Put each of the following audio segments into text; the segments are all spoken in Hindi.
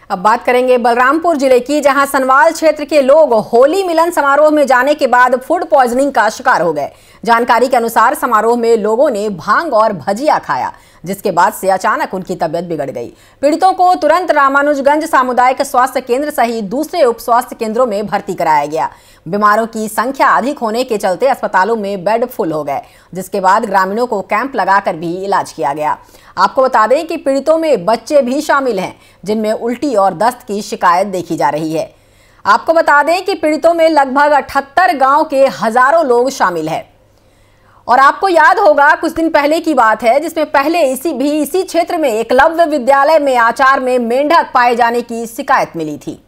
अब बात करेंगे बलरामपुर जिले की, जहां सनवाल क्षेत्र के लोग होली मिलन समारोह में जाने के बाद फूड पॉइजनिंग का शिकार हो गए। जानकारी के अनुसार समारोह में लोगों ने भांग और भजिया खाया, जिसके बाद से अचानक उनकी तबीयत बिगड़ गई। पीड़ितों को तुरंत रामानुजगंज सामुदायिक स्वास्थ्य केंद्र सहित दूसरे उप स्वास्थ्य केंद्रों में भर्ती कराया गया। बीमारों की संख्या अधिक होने के चलते अस्पतालों में बेड फुल हो गए, जिसके बाद ग्रामीणों को कैंप लगाकर भी इलाज किया गया। आपको बता दें कि पीड़ितों में बच्चे भी शामिल हैं, जिनमें उल्टी और दस्त की शिकायत देखी जा रही है। आपको बता दें कि पीड़ितों में लगभग 78 गांव के हजारों लोग शामिल हैं। और आपको याद होगा, कुछ दिन पहले की बात है, जिसमें पहले इसी क्षेत्र में एकलव्य विद्यालय में आचार में मेंढक पाए जाने की शिकायत मिली थी।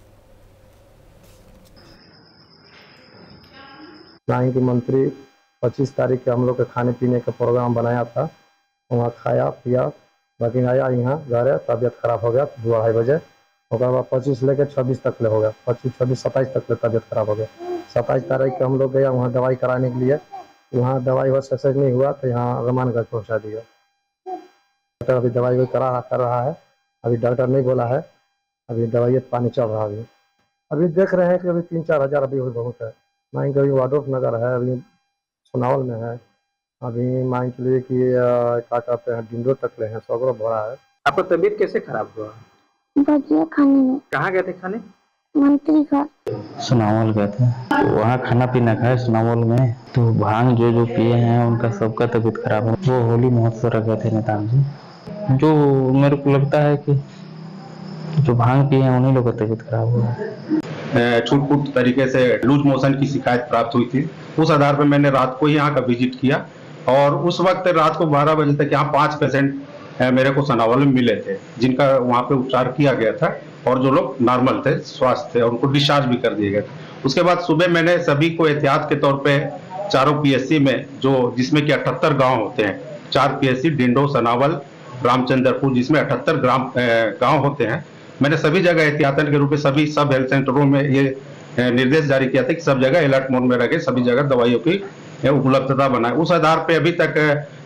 की मंत्री 25 तारीख के हम लोग के खाने पीने का प्रोग्राम बनाया था, वहाँ खाया पिया, बाकी आया यहाँ घर, तबीयत खराब हो गया 2-2:30 बजे। उसके बाद 25 लेके 26 तक ले हो गया, 25, 26, 27 तक ले तबीयत खराब हो गया। 27 तारीख के हम लोग गया वहाँ दवाई कराने के लिए, वहाँ दवाई वो सक्सेस नहीं हुआ तो यहाँ रामानुजगंज पहुँचा दिया। डॉक्टर अभी दवाई कर रहा है, अभी डॉक्टर नहीं बोला है, अभी दवाई पानी चल रहा है। अभी देख रहे हैं कि अभी 3-4 हज़ार अभी बहुत है। माइन कभी वाडोफ नगर है, अभी सोनावल में है, अभी मान के लिए कि क्या कहते हैं डिंडो तक ले हैं, 100 भरा है। आपका तबीयत कैसे खराब हुआ? भजिया खाने में। कहाँ गए थे खाने? मंत्री घर। सोनावल गए थे, तो वहाँ खाना पीना खाए सोनावल में, तो भांग जो पिए हैं उनका सबका तबीयत खराब हो। वो होली महोत्सव रखे थे नेताम जी, जो मेरे को लगता है कि जो भांग पिए हैं उन्हीं लोगों का तबीयत खराब हुआ है। छूट तरीके से लूज मोशन की शिकायत प्राप्त हुई थी। उस आधार पर मैंने रात को ही यहाँ का विजिट किया और उस वक्त रात को 12 बजे तक यहाँ 5 पेशेंट मेरे को सोनावल में मिले थे, जिनका वहाँ पे उपचार किया गया था और जो लोग नॉर्मल थे, स्वस्थ थे, और उनको डिस्चार्ज भी कर दिए गए थे। उसके बाद सुबह मैंने सभी को एहतियात के तौर पे चारों पीएससी में, जो जिसमें कि 78 गाँव होते हैं, 4 पीएससी डिंडो, सनावल, रामचंद्रपुर, जिसमें 78 गाँव होते हैं, मैंने सभी जगह एहतियातन के रूप में सभी सब हेल्थ सेंटरों में ये निर्देश जारी किया था कि सब जगह अलर्ट मोड में रखे, सभी जगह दवाइयों की उपलब्धता बनाए। उस आधार पे अभी तक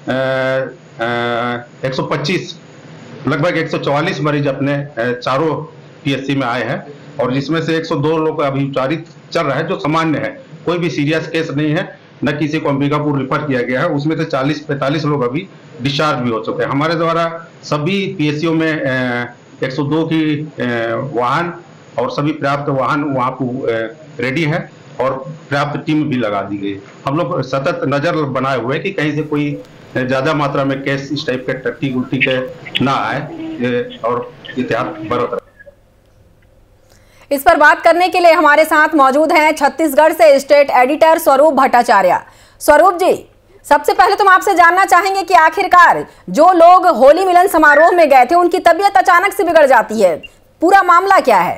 125 लगभग 144 मरीज अपने चारों पीएससी में आए हैं, और जिसमें से 102 लोग अभी उपचारित चल रहे हैं, जो सामान्य है, कोई भी सीरियस केस नहीं है, न किसी को अंबिकापुर रेफर किया गया है। उसमें से 40-45 लोग अभी डिस्चार्ज भी हो चुके हैं। हमारे द्वारा सभी पीएससीओ में 102 की वाहन और सभी पर्याप्त वाहन वहाँ पर रेडी है और पर्याप्त टीम भी लगा दी गई। हम लोग सतत नजर बनाए हुए कि कहीं से कोई ज्यादा मात्रा में केस इस टाइप के टट्टी उल्टी के ना आए और एहतियात बरत रहे। इस पर बात करने के लिए हमारे साथ मौजूद हैं छत्तीसगढ़ से स्टेट एडिटर स्वरूप भट्टाचार्य। स्वरूप जी, सबसे पहले तो हम आपसे जानना चाहेंगे कि आखिरकार जो लोग होली मिलन समारोह में गए थे, उनकी तबीयत अचानक से बिगड़ जाती है, पूरा मामला क्या है?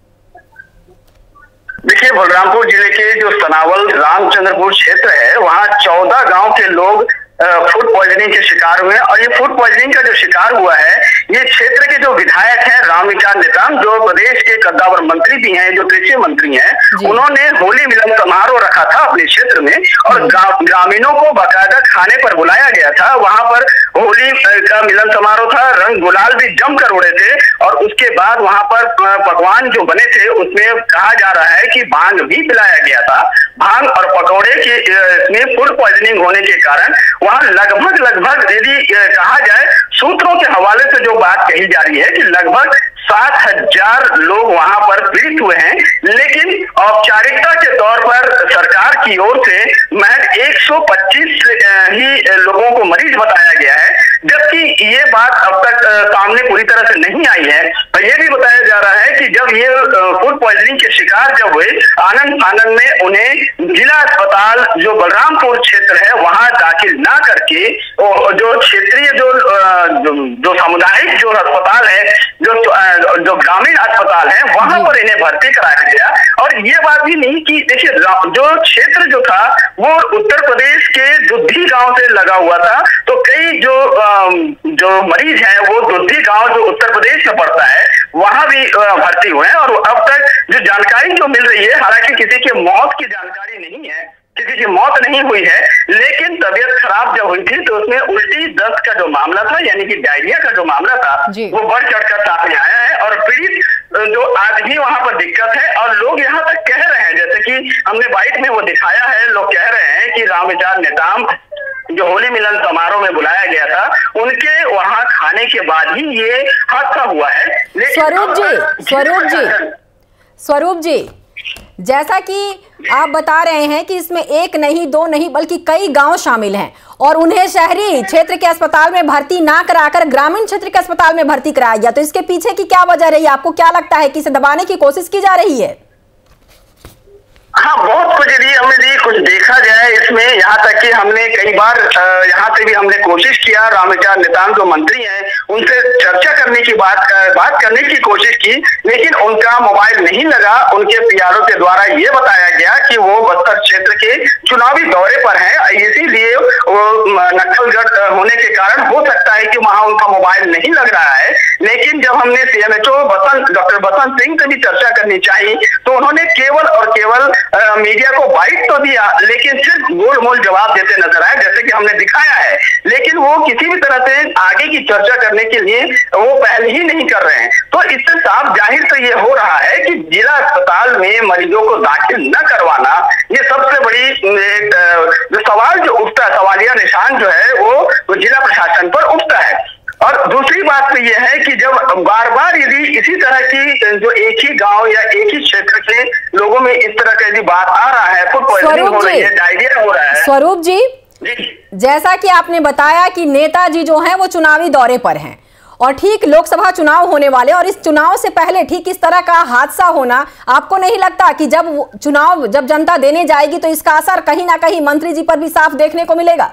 देखिए, बलरामपुर जिले के जो सनावल रामचंद्रपुर क्षेत्र है, वहाँ 14 गांव के लोग फूड पॉइजनिंग के शिकार हुए, और ये फूड पॉइजनिंग का जो शिकार हुआ है, ये क्षेत्र के जो विधायक हैं रामविचार नेताम, जो प्रदेश के कद्दावर मंत्री भी हैं, जो कृषि मंत्री हैं, उन्होंने होली मिलन समारोह रखा था अपने क्षेत्र में, और ग्रामीणों को बाकायदा खाने पर बुलाया गया था। वहां पर होली का मिलन समारोह था, रंग गुलाल भी जमकर उड़े थे, और उसके बाद वहां पर पकवान जो बने थे उसमें कहा जा रहा है कि भांग भी पिलाया गया था। भांग और पकौड़े के फूड पॉइजनिंग होने के कारण वहां लगभग यदि कहा जाए, सूत्रों के हवाले से जो बात कही जा रही है कि लगभग 7,000 लोग वहां पर पीड़ित हुए हैं, लेकिन औपचारिकता के तौर पर सरकार की ओर से महज 125 ही लोगों को मरीज बताया गया है, जबकि ये बात अब तक सामने पूरी तरह से नहीं आई है। ये भी बताया जा रहा है कि जब ये फूड पॉइजनिंग के शिकार जब हुए, आनंद में उन्हें जिला अस्पताल जो बलरामपुर क्षेत्र है वहां दाखिल ना करके जो क्षेत्रीय जो सामुदायिक जो अस्पताल है, जो ग्रामीण अस्पताल है, वहां पर इन्हें भर्ती कराया गया। और ये बात भी नहीं कि देखिए, जो क्षेत्र जो था वो उत्तर प्रदेश के दुद्धी गांव से लगा हुआ था, तो कई जो मरीज हैं वो दुद्धी गांव जो उत्तर प्रदेश में पड़ता है वहां भी भर्ती हुए हैं। और अब तक जो जानकारी जो मिल रही है, हालांकि किसी की मौत की जानकारी नहीं है, किसी की मौत नहीं हुई है, लेकिन तबीयत खराब जब हुई थी तो उसमें उल्टी दस्त का जो मामला था, यानी कि डायरिया का जो मामला था, वो बढ़ चढ़कर सामने आया है। और पीड़ित भी वहां पर दिक्कत है। और लोग यहाँ तक कह रहे हैं, जैसे कि हमने बाइट में वो दिखाया है, लोग कह रहे हैं कि रामविचार नेताम जो होली मिलन समारोह में बुलाया गया था, उनके वहां खाने के बाद ही ये हादसा हुआ है। स्वरूप जी, जैसा कि आप बता रहे हैं कि इसमें एक नहीं, दो नहीं, बल्कि कई गांव शामिल हैं और उन्हें शहरी क्षेत्र के अस्पताल में भर्ती ना कराकर ग्रामीण क्षेत्र के अस्पताल में भर्ती कराया गया, तो इसके पीछे की क्या वजह रही है? आपको क्या लगता है कि इसे दबाने की कोशिश की जा रही है? हाँ, बहुत कुछ हमने कुछ देखा जाए इसमें, यहाँ तक कि हमने कई बार यहाँ से भी हमने कोशिश किया, रामविचार नेताम जो मंत्री हैं उनसे चर्चा करने की बात करने की कोशिश की, लेकिन उनका मोबाइल नहीं लगा। उनके पीआरओ के द्वारा ये बताया गया कि वो बस्तर क्षेत्र के चुनावी दौरे पर हैं, इसीलिए वो नक्सलगढ़ होने के कारण हो सकता है कि वहां उनका मोबाइल नहीं लग रहा है। लेकिन जब हमने सीएमएचओ डॉक्टर बसंत सिंह से भी चर्चा करनी चाहिए, तो उन्होंने केवल और केवल मीडिया को बाइट तो दिया, लेकिन सिर्फ गोलमोल जवाब देते नजर आए, जैसे कि हमने दिखाया है। लेकिन वो किसी भी तरह से आगे की चर्चा करने के लिए वो पहल ही नहीं कर रहे हैं। तो इससे साफ जाहिर तो ये हो रहा है कि जिला अस्पताल में मरीजों को दाखिल न करवाना, ये सबसे बड़ी जो सवाल जो उठता है, सवालिया निशान जो है वो जिला प्रशासन पर उठता है। और दूसरी बात तो यह है कि जब बार बार यदि इसी तरह की जो एक ही गांव या एक ही क्षेत्र के लोगों में इस तरह का यदि बात आ रहा है, फूड पॉइजनिंग हो रही है, डायरिया हो रहा है। स्वरूप जी, जैसा कि आपने बताया कि नेताजी जो हैं वो चुनावी दौरे पर हैं और ठीक लोकसभा चुनाव होने वाले, और इस चुनाव से पहले ठीक इस तरह का हादसा होना, आपको नहीं लगता कि जब जनता देने जाएगी तो इसका असर कहीं ना कहीं मंत्री जी पर भी साफ देखने को मिलेगा?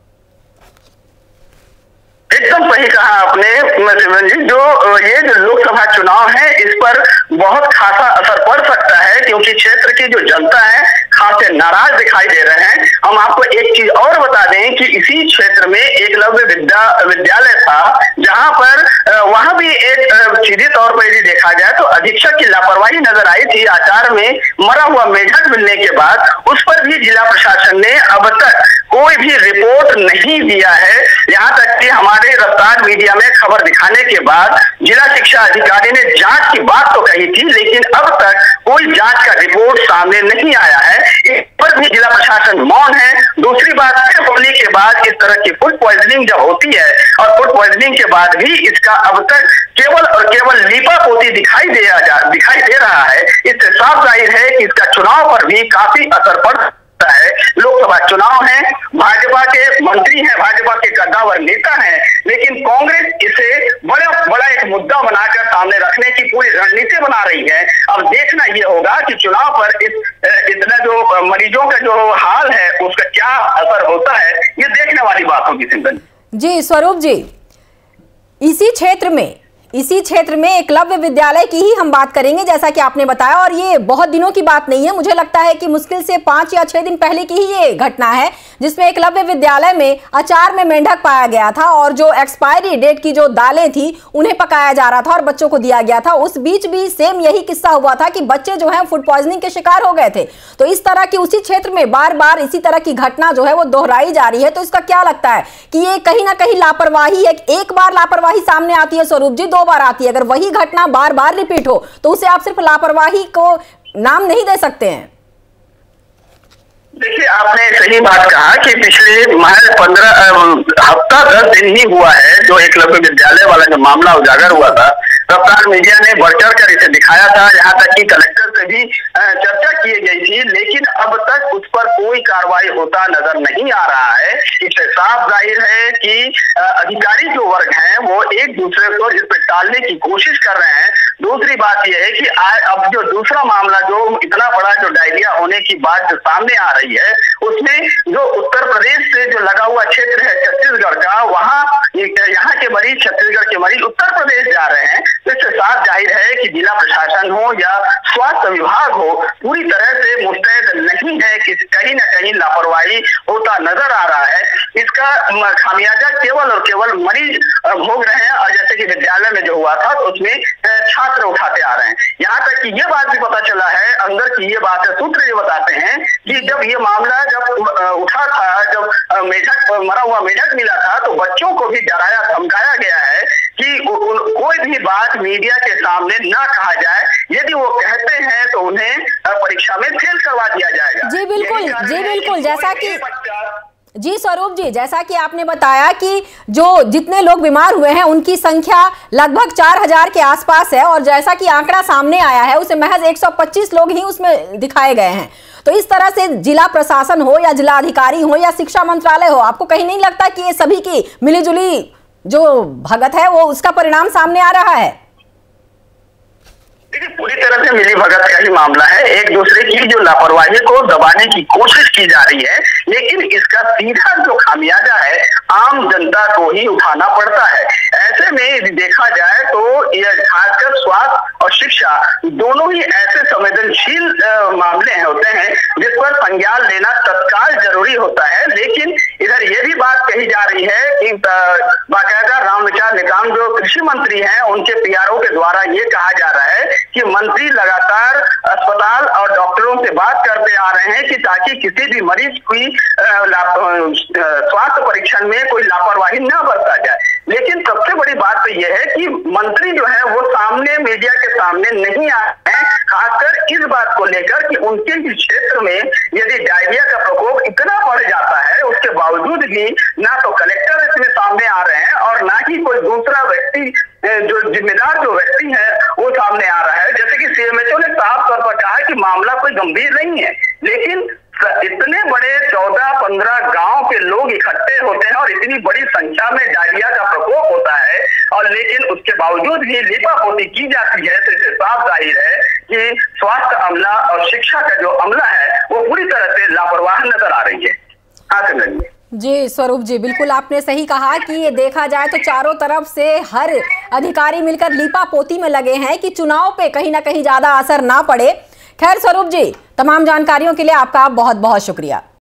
एकदम सही कहा आपने सिमरन जी। जो लोकसभा चुनाव है, इस पर बहुत खासा असर पड़ सकता है, क्योंकि क्षेत्र की जो जनता है खासे नाराज दिखाई दे रहे हैं। हम आपको एक चीज और बता दें कि इसी क्षेत्र में एकलव्य विद्यालय था, जहां पर वहां भी एक सीधे तौर पर यदि देखा जाए तो अधीक्षक की लापरवाही नजर आई थी। आचार में मरा हुआ मेढक मिलने के बाद उस पर भी जिला प्रशासन ने अब तक कोई भी रिपोर्ट नहीं दिया है। यहाँ तक कि हमारे रफ्तार मीडिया में खबर दिखाने के बाद जिला शिक्षा अधिकारी ने जांच की बात तो कही थी, लेकिन अब तक कोई जांच का रिपोर्ट सामने नहीं आया है। इस पर भी जिला प्रशासन मौन है। दूसरी बात है, होली के बाद इस तरह की फूड पॉइजनिंग जब होती है और फूड पॉइजनिंग के बाद भी इसका अब तक केवल और केवल लीपापोती दिखाई दे रहा है, इससे साफ जाहिर है कि इसका चुनाव पर भी काफी असर पड़ है। लोकसभा चुनाव है, भाजपा के मंत्री हैं, भाजपा के कद्दावर नेता हैं, लेकिन कांग्रेस इसे बड़ा एक मुद्दा बनाकर सामने रखने की पूरी रणनीति बना रही है। अब देखना ये होगा कि चुनाव पर इतना जो मरीजों का जो हाल है उसका क्या असर होता है, ये देखने वाली बात होगी। सिंधन जी, स्वरूप जी, इसी क्षेत्र में एकलव्य विद्यालय की ही हम बात करेंगे, जैसा कि आपने बताया, और ये बहुत दिनों की बात नहीं है। मुझे लगता है कि मुश्किल से 5 या 6 दिन पहले की ही ये घटना है, जिसमें एकलव्य विद्यालय में अचार में मेंढक पाया गया था और जो एक्सपायरी डेट की जो दालें थी उन्हें पकाया जा रहा था और बच्चों को दिया गया था। उस बीच भी सेम यही किस्सा हुआ था कि बच्चे जो है फूड पॉइजनिंग के शिकार हो गए थे। तो इस तरह की उसी क्षेत्र में बार बार इसी तरह की घटना जो है वो दोहराई जा रही है। तो इसका क्या लगता है कि ये कहीं ना कहीं लापरवाही है? एक बार लापरवाही सामने आती है स्वरूप जी, 2 बार आती है। अगर वही घटना बार बार रिपीट हो तो उसे आप सिर्फ लापरवाही को नाम नहीं दे सकते हैं। देखिए, आपने सही बात कहा कि पिछले महज 15 हफ्ता 10 दिन ही हुआ है जो एकलव्य विद्यालय वाला जो मामला उजागर हुआ था। रफ्तार मीडिया ने बढ़ चढ़ कर इसे दिखाया था, यहाँ तक कि कलेक्टर से भी चर्चा की गई थी, लेकिन अब तक उस पर कोई कार्रवाई होता नजर नहीं आ रहा है। इससे साफ जाहिर है कि अधिकारी जो वर्ग हैं वो एक दूसरे को इस पर टालने की कोशिश कर रहे हैं। दूसरी बात यह है कि अब जो दूसरा मामला जो इतना बड़ा जो डायरिया होने की बात जो सामने आ रही है, उसमें जो उत्तर प्रदेश से जो लगा हुआ क्षेत्र है छत्तीसगढ़ का, वहां यहाँ के मरीज छत्तीसगढ़ के मरीज उत्तर प्रदेश जा रहे हैं। इससे साफ जाहिर है कि जिला प्रशासन हो या स्वास्थ्य विभाग हो पूरी तरह से मुस्तैद नहीं है कि कहीं ना कहीं लापरवाही होता नजर आ रहा है। इसका खामियाजा केवल और केवल मरीज भोग रहे हैं। और जैसे कि विद्यालय में जो हुआ था तो उसमें छात्र उठाते आ रहे हैं। यहाँ तक कि ये बात भी पता चला है, अंदर की ये बात है, सूत्र ये बताते हैं कि जब ये मामला जब उठा था, जब मरा हुआ मेढक मिला था, तो बच्चों को भी डराया धमकाया गया है कि कोई भी बात मीडिया के सामने ना कहा जाए। यदि वो कहते हैं तो उन्हें परीक्षा में फेल करवा दिया जाएगा। जी बिल्कुल, जैसा कि जी स्वरूप जी, जैसा कि आपने बताया कि जो जितने लोग बीमार हुए हैं उनकी संख्या लगभग 4000 के आसपास है, और जैसा कि आंकड़ा सामने आया है उसे महज 125 लोग ही उसमें दिखाए गए हैं। तो इस तरह से जिला प्रशासन हो या जिला अधिकारी हो या शिक्षा मंत्रालय हो, आपको कहीं नहीं लगता कि ये सभी की मिलीजुली जो भगत है वो उसका परिणाम सामने आ रहा है? देखिए, पूरी तरह से मिली भगत का ही मामला है। एक दूसरे की जो लापरवाही को दबाने की कोशिश की जा रही है, लेकिन इसका सीधा जो खामियाजा है आम जनता को ही उठाना पड़ता है। ऐसे में यदि देखा जाए तो यह खासकर स्वास्थ्य और शिक्षा दोनों ही ऐसे संवेदनशील मामले होते हैं जिस पर संज्ञान लेना तत्काल जरूरी होता है। लेकिन इधर यह भी बात कही जा रही है कि बाकायदा रामविचार नेताम जो कृषि मंत्री हैं उनके पीआरओ के द्वारा ये कहा जा रहा है कि मंत्री लगातार अस्पताल और डॉक्टरों से बात करते आ रहे हैं कि ताकि किसी भी मरीज की स्वास्थ्य परीक्षण में कोई लापरवाही न बरता जाए। लेकिन सबसे बड़ी बात तो यह है कि मंत्री जो है वो सामने मीडिया के सामने नहीं आ रहे हैं, खासकर इस बात को लेकर कि उनके ही क्षेत्र में यदि डायरिया का प्रकोप इतना बढ़ जाता है उसके बावजूद भी ना तो कलेक्टर इसमें सामने आ रहे हैं और ना ही कोई दूसरा व्यक्ति जो जिम्मेदार जो व्यक्ति है वो सामने आ रहा है। जैसे कि सीएमएचओ ने साफ तौर पर कहा कि मामला कोई गंभीर नहीं है, लेकिन इतने बड़े 14-15 गांव के लोग इकट्ठे होते हैं और इतनी बड़ी संख्या में डायरिया का प्रकोप होता है, और लेकिन उसके बावजूद भी लिपापोती की जाती है। तो इससे साफ जाहिर है कि स्वास्थ्य अमला और शिक्षा का जो अमला है वो पूरी तरह से लापरवाह नजर आ रही है। हाँ सिमरन जी, स्वरूप जी, बिल्कुल आपने सही कहा कि ये देखा जाए तो चारों तरफ से हर अधिकारी मिलकर लीपापोती में लगे हैं कि चुनाव पे कहीं ना कहीं ज्यादा असर ना पड़े। खैर स्वरूप जी, तमाम जानकारियों के लिए आपका बहुत बहुत शुक्रिया।